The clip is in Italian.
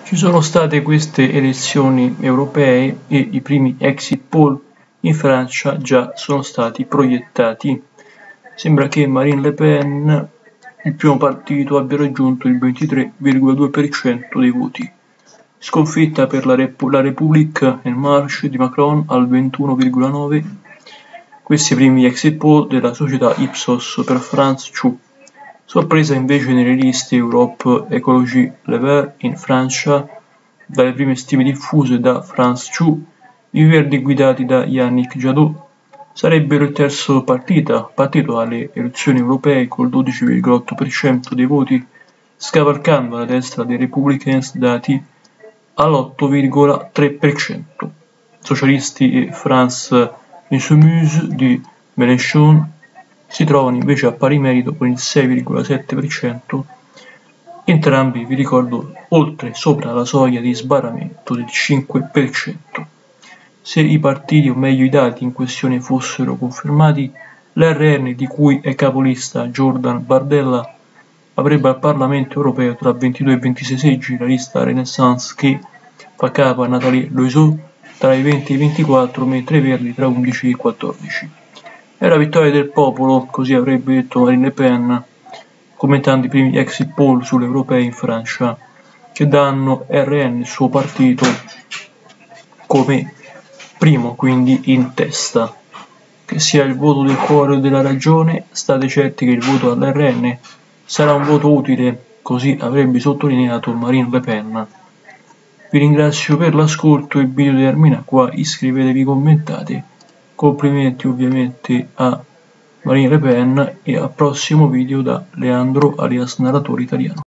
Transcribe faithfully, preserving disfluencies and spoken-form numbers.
Ci sono state queste elezioni europee e i primi exit poll in Francia già sono stati proiettati. Sembra che Marine Le Pen, il primo partito, abbia raggiunto il ventitré virgola due per cento dei voti. Sconfitta per la, Rep- la République En Marche di Macron al ventuno virgola nove per cento. Questi primi exit poll della società Ipsos per France Two. Sorpresa invece nelle liste Europe Ecologie Les Verts in Francia, dalle prime stime diffuse da France Two, i Verdi guidati da Yannick Jadot sarebbero il terzo partito, partito alle elezioni europee col dodici virgola otto per cento dei voti, scavalcando la destra dei Republicans dati all'otto virgola tre per cento. Socialisti e France Insoumise di Mélenchon si trovano invece a pari merito con il sei virgola sette per cento, entrambi, vi ricordo, oltre sopra la soglia di sbarramento del cinque per cento. Se i partiti, o meglio i dati in questione fossero confermati, l'R N, di cui è capolista Jordan Bardella, avrebbe al Parlamento europeo tra ventidue e ventisei seggi, la lista Renaissance che fa capo a Nathalie Loiseau tra i venti e i ventiquattro, mentre i Verdi tra undici e quattordici. È la vittoria del popolo, così avrebbe detto Marine Le Pen, commentando i primi exit poll sulle europee in Francia, che danno R N, il suo partito, come primo, quindi in testa. Che sia il voto del cuore o della ragione, state certi che il voto all'R N sarà un voto utile, così avrebbe sottolineato Marine Le Pen. Vi ringrazio per l'ascolto, il video termina qua, iscrivetevi, commentate. Complimenti ovviamente a Marine Le Pen e al prossimo video da Leandro alias Narratore Italiano.